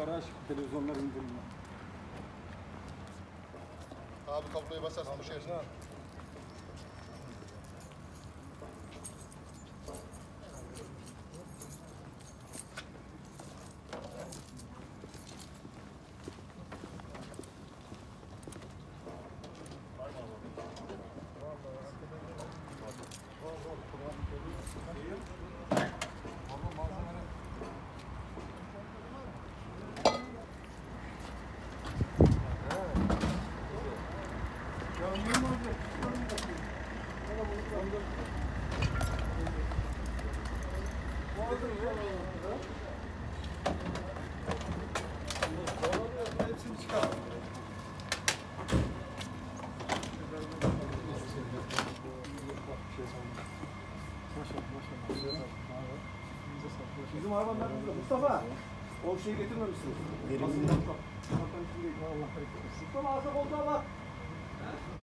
garaj, televizyonlar indirilme. Abi kabloyu basarsın bu şey. Hepsini çıkar. Bizim arabanın arkasında Mustafa. O şeyi getirmemişsiniz. Mustafa arka koltuğa bak.